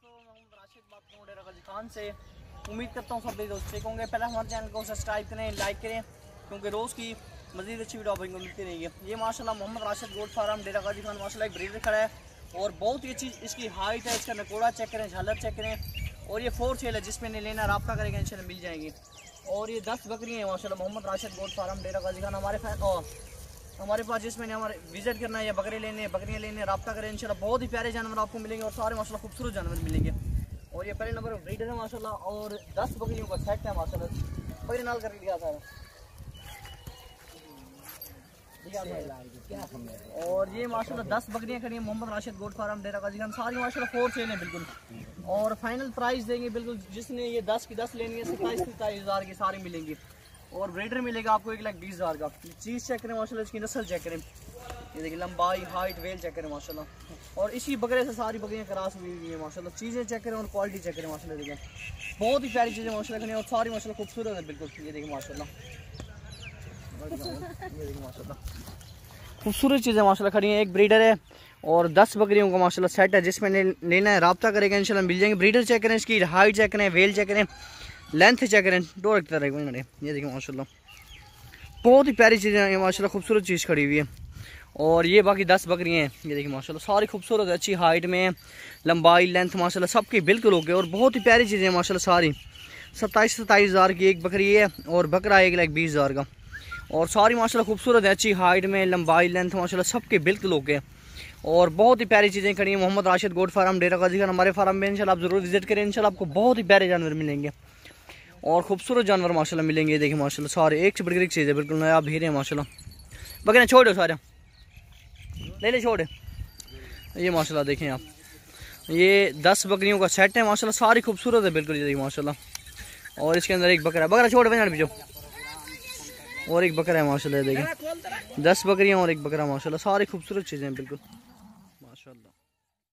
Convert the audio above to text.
मोहम्मद राशिद बात करूँ डेरा गाजी खान से। उम्मीद करता हूँ सब दोस्त ठीक होंगे। पहले हमारे चैनल को सब्सक्राइब करें, लाइक करें, क्योंकि रोज़ की मज़ीद अच्छी वीडियो आपको मिलती रहेगी। ये माशाल्लाह मोहम्मद राशिद गोट फार्म डेरा गाजी खान माशाल्लाह एक ब्रीडर खड़ा है और बहुत ही अच्छी इसकी हाइट है। इसका नकोड़ा चेक करें, झालर चेक करें। और ये 4 सेल है, जिसमें नहीं लेना रब्ता करेगा इंशाल्लाह मिल जाएंगी। और ये 10 बकरियाँ हैं माशाल्लाह मोहम्मद राशिद गोट फार्म डेरा गाजी खान हमारे पास। जिसमें हमारे विजिट करना है या बकरियाँ लेने रब्ता करें इंशाल्लाह। बहुत ही प्यारे जानवर आपको मिलेंगे और सारे माशाल्लाह खूबसूरत जानवर मिलेंगे। और ये पहले नंबर ब्रीडर है माशाल्लाह और 10 बकरियों का सेट है माशाल्लाह। बकरी नाल करके दिया सारा। और ये माशाल्लाह 10 बकरियां खड़ी हैं मोहम्मद राशिद गोट फार्म डेरा गाजी खान। सारी माशाल्लाह 4 सेल है बिल्कुल। और फाइनल प्राइस देंगे बिल्कुल, जिसने ये 10 की 10 लेनी है 27-27 की सारी मिलेंगी। और ब्रीडर मिलेगा आपको 1,20,000 का। चीज़ चेक करें माशाल्लाह, इसकी नस्ल चेक करें, ये देखिए लंबाई हाइट वेल चेक करें माशाल्लाह। और इसी बकरे से सारी बकरियां क्रॉस हुई हुई है माशाल्लाह। चीज़ें चेक करें और क्वालिटी चेक करें माशाल्लाह। देखिए बहुत ही प्यारी चीज़ें माशाल्लाह खड़ी और सारी माशाल्लाह खूबसूरत है बिल्कुल। ये देखिए माशाल्लाह, ये देखिए माशाल्लाह खूबसूरत चीज़ें माशाल्लाह खड़ी हैं। एक ब्रीडर है और 10 बकरियों का माशाल्लाह सेट है, जिसमें लेना है रब्ता करेगा इंशाल्लाह मिल जाएंगे। ब्रीडर चेक करें, इसकी हाइट चेक करें, वेल चेक करें, लेंथ चेक करें, दो रखते रहेगा इन्होंने। ये देखिए माशाल्लाह बहुत ही प्यारी चीज़ें हैं माशाल्लाह, खूबसूरत चीज़ खड़ी हुई है। और ये बाकी 10 बकरियाँ हैं, ये देखिए माशाल्लाह सारी खूबसूरत है, अच्छी हाइट में, लंबाई लेंथ माशाल्लाह सबकी बिल्कुल हो गए। और बहुत ही प्यारी चीज़ें हैं माशाल्लाह सारी। 27-27 की एक बकरी है और बकरा 1,20,000 का। और सारी माशाल्लाह खूबसूरत है, अच्छी हाइट में, लंबाई लेंथ माशाल्लाह सबके बिल्कुल हो गए। और बहुत ही प्यारी चीज़ें खड़ी हैं मोहम्मद राशिद गोट फार्म डेरा गाजी खान। हमारे फार्म में इंशाल्लाह आप ज़रूर विजिट करें, इंशाल्लाह आपको बहुत ही प्यारे जानवर मिलेंगे और खूबसूरत जानवर माशाल्लाह मिलेंगे। देखिए माशाल्लाह सारे एक से बढ़कर एक चीज़ है, बिल्कुल नया भीड़ है माशाल्लाह। बकरियाँ छोड़ो सारे, ले छोड़े। ये माशाल्लाह देखें आप, ये 10 बकरियों का सेट है माशाल्लाह, सारी खूबसूरत है बिल्कुल। ये देखिए माशाल्लाह। और इसके अंदर एक बकरा छोड़ बना पीछो, और एक बकरा है माशाल्लाह। देखिए 10 बकरियाँ और एक बकरा माशाल्लाह, सारी खूबसूरत चीज़ें हैं बिल्कुल माशाल्लाह।